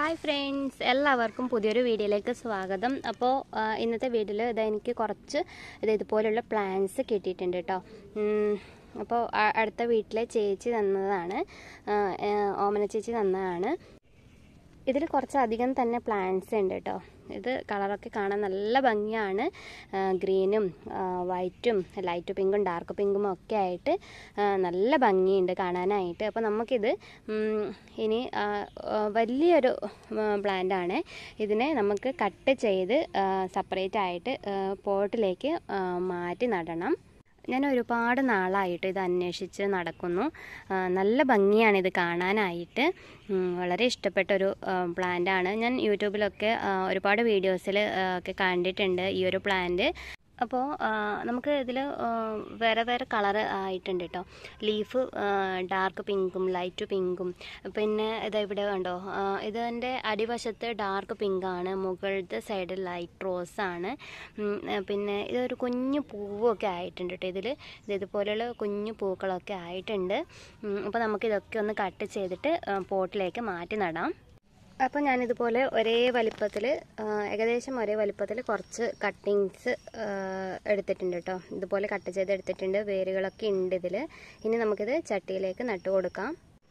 Hi friends, എല്ലാവർക്കും പുതിയൊരു വീഡിയോയിലേക്ക് സ്വാഗതം. അപ്പോൾ ഇന്നത്തെ വീഡിയോയിൽ എനിക്ക് കുറച്ച് ഇതുപോലുള്ള പ്ലാന്റ്സ് കിട്ടിയിട്ടുണ്ട് കേട്ടോ. അപ്പോൾ അടുത്ത വീട്ടിലെ ചേച്ചി തന്നതാണ്, ഓമന ചേച്ചി തന്നതാണ്. ഇതിൽ കുറച്ചധികം തന്നെ പ്ലാന്റ്സ് ഉണ്ട് കേട്ടോ. ഇത് കളറൊക്കെ കാണാൻ നല്ല ഭംഗിയാണ്. ഗ്രീനും വൈറ്റും ലൈറ്റ് പിങ്കും ഡാർക്ക് പിങ്കും ഒക്കെ ആയിട്ട് നല്ല ഭംഗിയുണ്ട് കാണാനായിട്ട്. അപ്പോൾ നമുക്കിത് ഇനി വലിയൊരു പ്ലാന്റാണ്. ഇതിനെ നമുക്ക് കട്ട് ചെയ്ത് സെപ്പറേറ്റ് ആയിട്ട് പോട്ടിലേക്ക് മാറ്റി നടണം. ഞാൻ ഒരുപാട് നാളായിട്ട് ഇത് അന്വേഷിച്ച് നടക്കുന്നു. നല്ല ഭംഗിയാണ് ഇത് കാണാനായിട്ട്. വളരെ ഇഷ്ടപ്പെട്ടൊരു പ്ലാന്റാണ്. ഞാൻ യൂട്യൂബിലൊക്കെ ഒരുപാട് വീഡിയോസിൽ ഒക്കെ കണ്ടിട്ടുണ്ട് ഈ ഒരു പ്ലാന്റ്. അപ്പോൾ നമുക്ക് ഇതിൽ വേറെ വേറെ കളറ് ആയിട്ടുണ്ട് കേട്ടോ. ലീഫ് ഡാർക്ക് പിങ്കും ലൈറ്റ് പിങ്കും, പിന്നെ ഇതെവിടെ കണ്ടോ, ഇതിൻ്റെ അടിവശത്ത് ഡാർക്ക് പിങ്കാണ്, മുകളിലത്തെ സൈഡ് ലൈറ്റ് റോസാണ്. പിന്നെ ഇതൊരു കുഞ്ഞു പൂവൊക്കെ ആയിട്ടുണ്ട് കേട്ടോ. ഇതുപോലെയുള്ള കുഞ്ഞു പൂക്കളൊക്കെ ആയിട്ടുണ്ട്. അപ്പോൾ നമുക്കിതൊക്കെ ഒന്ന് കട്ട് ചെയ്തിട്ട് പോട്ടിലേക്ക് മാറ്റി നടാം. അപ്പോൾ ഞാനിതുപോലെ ഏകദേശം ഒരേ വലിപ്പത്തിൽ കുറച്ച് കട്ടിങ്സ് എടുത്തിട്ടുണ്ട് കേട്ടോ. ഇതുപോലെ കട്ട് ചെയ്ത് എടുത്തിട്ടുണ്ട്. വേരുകളൊക്കെ ഉണ്ട് ഇതിൽ. ഇനി നമുക്കിത് ചട്ടിയിലേക്ക് നട്ടു കൊടുക്കാം.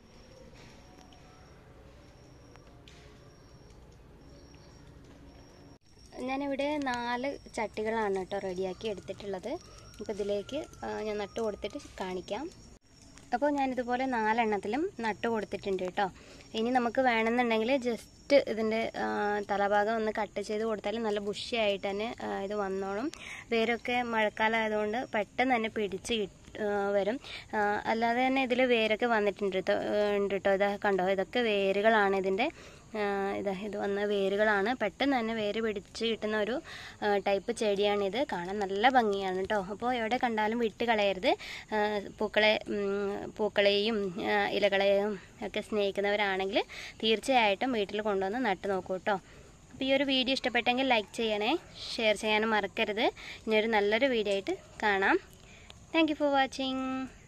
ഞാനിവിടെ 4 ചട്ടികളാണ് കേട്ടോ റെഡിയാക്കി എടുത്തിട്ടുള്ളത്. അപ്പോൾ ഇതിലേക്ക് ഞാൻ നട്ടു കൊടുത്തിട്ട് കാണിക്കാം. അപ്പോൾ ഞാനിതുപോലെ 4 എണ്ണത്തിലും നട്ടു കൊടുത്തിട്ടുണ്ട് കേട്ടോ. ഇനി നമുക്ക് വേണമെന്നുണ്ടെങ്കിൽ ജസ്റ്റ് ഇതിൻ്റെ തലഭാഗം ഒന്ന് കട്ട് ചെയ്ത് കൊടുത്താൽ നല്ല ബുഷിയായിട്ട് തന്നെ ഇത് വന്നോളും. വേരൊക്കെ മഴക്കാലമായതുകൊണ്ട് പെട്ടെന്ന് തന്നെ പിടിച്ച് വരും. അല്ലാതെ തന്നെ ഇതിൽ വേരൊക്കെ വന്നിട്ടുണ്ട് കേട്ടോ. ഇതാ കണ്ടോ, ഇതൊക്കെ വേരുകളാണ് ഇതിൻ്റെ. ഇത് വന്ന വേരുകളാണ്. പെട്ടെന്ന് തന്നെ വേര് പിടിച്ച് കിട്ടുന്ന ഒരു ടൈപ്പ് ചെടിയാണിത്. കാണാൻ നല്ല ഭംഗിയാണ് കേട്ടോ. അപ്പോൾ എവിടെ കണ്ടാലും വിട്ട് കളയരുത്. പൂക്കളെയും ഇലകളെയും ഒക്കെ സ്നേഹിക്കുന്നവരാണെങ്കിൽ തീർച്ചയായിട്ടും വീട്ടിൽ കൊണ്ടുവന്ന് നട്ട് നോക്കൂ കേട്ടോ. അപ്പോൾ ഈ ഒരു വീഡിയോ ഇഷ്ടപ്പെട്ടെങ്കിൽ ലൈക്ക് ചെയ്യണേ, ഷെയർ ചെയ്യാനും മറക്കരുത്. ഇനിയൊരു നല്ലൊരു വീഡിയോ ആയിട്ട് കാണാം. Thank you for watching.